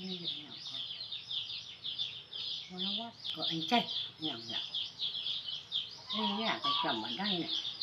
นี่อย่างก็วันว่าก็อันใจอย่างนี่เนี่ยก็จำมาได้เนี่ย